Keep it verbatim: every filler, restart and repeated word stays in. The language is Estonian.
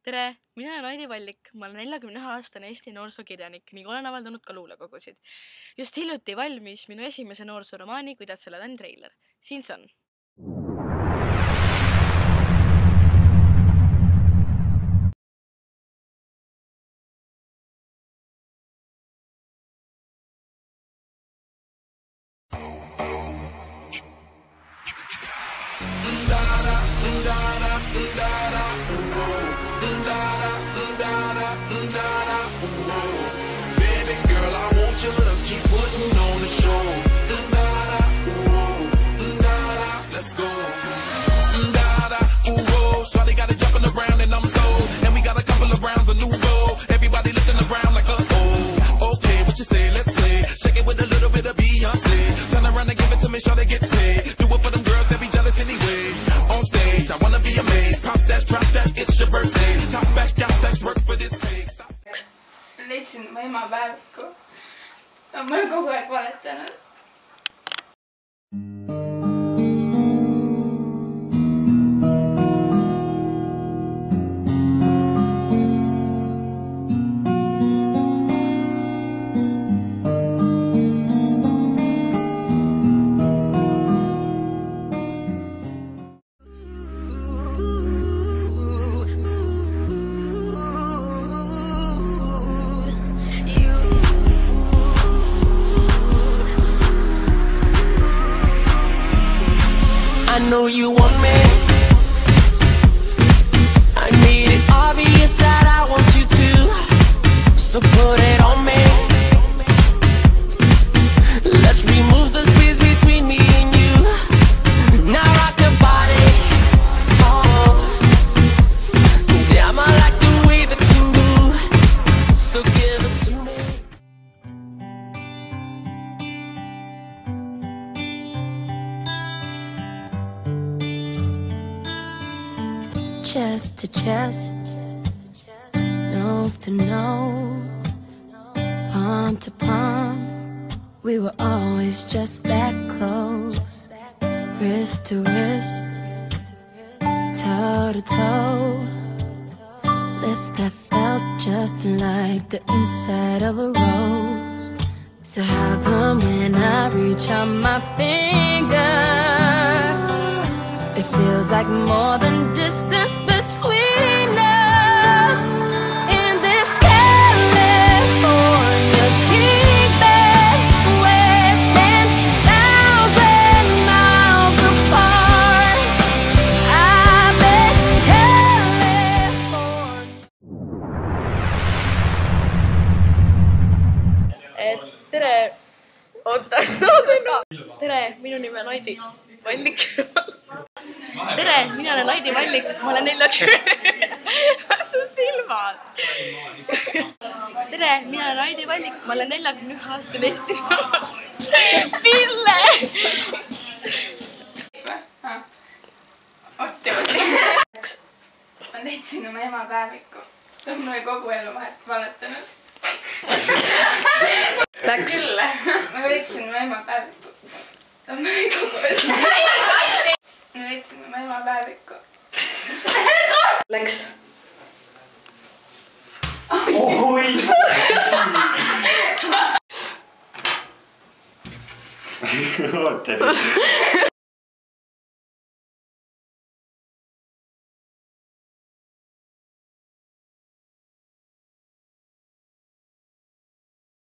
Tere, mina olen Aidi Vallik, ma olen neljakümne ühe aastane Eesti noorsookirjanik ning olen avaldanud ka luulekogusid. Just hiljuti valmis minu esimese noorsooromaani Kuidas sa elad treiler. Siin see on. Baby girl, I want your love, keep putting on the show. Let's go. Shawty got it jumping around and I'm sold. And we got a couple of rounds of new gold. Everybody looking around like us. Oh, okay, what you say? Let's play. Shake it with a little bit of Beyonce. Turn around and give it to me, Shawty get paid. Do it for them girls that be jealous anyway. On stage, I wanna be amazed. Pop that, drop that, it's your birthday. Top back, got stacks, work for this pay. Leidsin oma ema päeviku. Ma olen kogu aeg valetanud. I know you want me. I made it obvious that I want you to. So put it on me. Let's remove the space between me and you. Now rock your body. Oh, damn, I like the way that you move. So give it to me. Chest to chest, nose to nose, palm to palm. We were always just that close. Wrist to wrist, toe to toe. Lips that felt just like the inside of a rose. So how come when I reach out my finger, it feels like more than distance between us. In this California kingdom, we're ten thousand miles apart. I'm in Et tere, oota, oota, tere, minu nimi on Aidi Vallik. Tere, mina olen Aidi Vallik, ma olen neljakümne. Su silmad. Tere, mina olen Aidi Vallik, ma olen neljakümne ühe aastane Eesti noor. Pille! Oot teosin. Ma leidsin oma ema päeviku. Ta on mulle kogu elu vahet valetanud. Läks. Ma leidsin oma ema päeviku. Ta on mulle kogu elu. Ma leidsin oma ema päeviku. Läks. Oi! Oota nüüd.